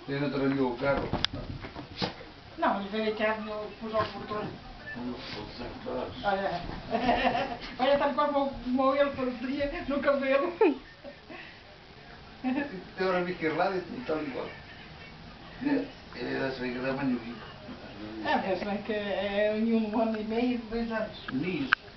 Ainda tralhou o carro. Não, ele veio aqui no pus ao portão. Olha, olha, tal qual como ele parecia no cabelo. Agora vi que é lá e tal igual. Ele era assim, da manhã. É, mas bem que é em 1 ano e meio, 2 anos. Nisso.